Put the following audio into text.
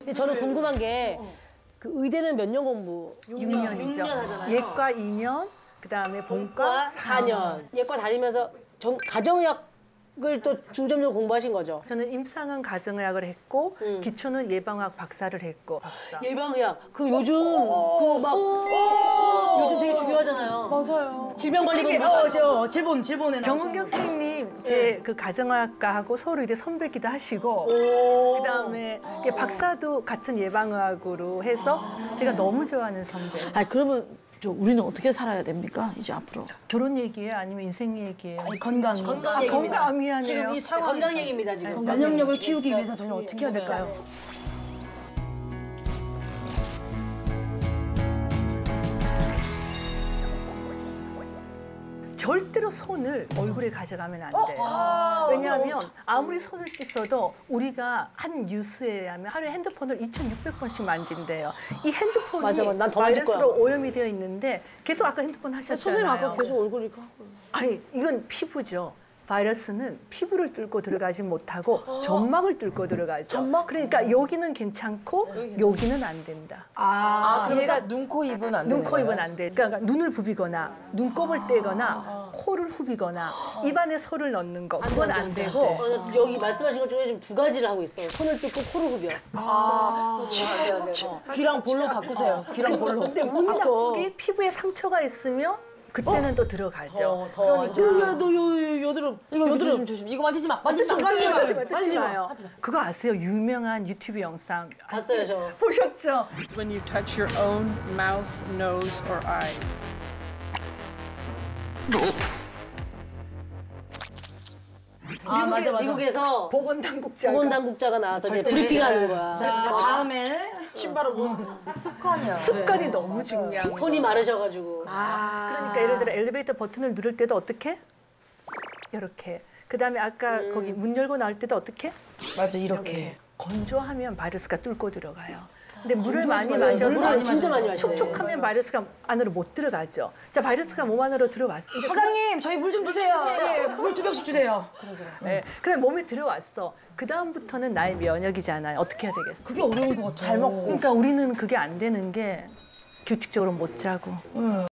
근데 저는 궁금한 게 그 의대는 몇 년 공부? 6년이죠. 6년 하잖아요. 예과 2년, 그다음에 본과 4년. 예과 다니면서 가정의학을 또 중점적으로 공부하신 거죠? 저는 임상은 가정의학을 했고 기초는 예방의학 박사를 했고. 예방의학. 그 요즘 그 막 요즘 되게 중요하잖아요. 맞아요. 질병관리본부. 질본에 정은경 선생님 제 그 가정의학과하고 서울의대 선배기도 하시고 그다음에 박사도 같은 예방의학으로 해서 제가 너무 좋아하는 선배. 아니 그러면 우리는 어떻게 살아야 됩니까? 이제 앞으로. 결혼 얘기예요? 아니면 인생 얘기예요? 아니 건강. 건강 얘기입니다. 건강 미안해요. 지금 이 상황. 건강 얘기입니다 지금. 면역력을 키우기 위해서 저희는 어떻게 해야 될까요? 절대로 손을 얼굴에 가져가면 안 돼요. 왜냐하면 아무리 손을 씻어도 우리가 한 뉴스에 의하면 하루에 핸드폰을 2,600번씩 만진대요. 이 핸드폰이 맞아, 난 더 만질 거야. 바이러스로 오염이 되어 있는데 계속 아까 핸드폰 하셨잖아요. 선생님 아까 계속 얼굴 이렇게 하고. 아니 이건 피부죠. 바이러스는 피부를 뚫고 들어가지 못하고 점막을 뚫고 들어가죠. 점막? 그러니까 여기는 괜찮고 여기는 안 된다. 그러니까 눈, 코, 입은 안 돼. 눈, 코, 입은 안 돼. 그러니까 눈을 부비거나 눈곱을 떼거나 코를 후비거나 입안에 손을 넣는 거 그건 안 되고 여기 말씀하신 것 중에 지금 두 가지를 하고 있어요. 손을 뜯고 코를 후벼. 귀랑 볼로 바꾸세요. 귀랑 볼로. 근데 운이 나쁘게 피부에 상처가 있으면 그때는 또 들어가죠. 그러니까 너 여드름. 이거 여드름. 조심. 이거 만지지 마. 만지지 마. 그거 아세요? 유명한 유튜브 영상 봤어요 저. 보셨죠? When you touch your own mouth, nose, or eyes. 맞아. 미국에서 보건당국자가 나와서 이제 브리핑하는 거야. 자, 다음에 신바르고 습관이 너무 중요한 거예요. 손이 마르셔가지고. 그러니까 예를 들어 엘리베이터 버튼을 누를 때도 어떻게? 이렇게. 그다음에 아까 거기 문 열고 나올 때도 어떻게? 맞아 이렇게. 건조하면 바이러스가 뚫고 들어가요. 근데 물을 많이 마셔서 진짜 많이 마셔요. 촉촉하면 바이러스가 안으로 못 들어가죠. 자, 바이러스가 몸 안으로 들어왔어. 사장님 저희 물 좀 주세요. 물 2병씩 주세요. 그래. 그다음 몸에 들어왔어. 그 다음부터는 나의 면역이잖아요. 어떻게 해야 되겠어? 그게 어려운 것 같아. 잘 먹고. 그러니까 우리는 그게 안 되는 게 규칙적으로 못 자고.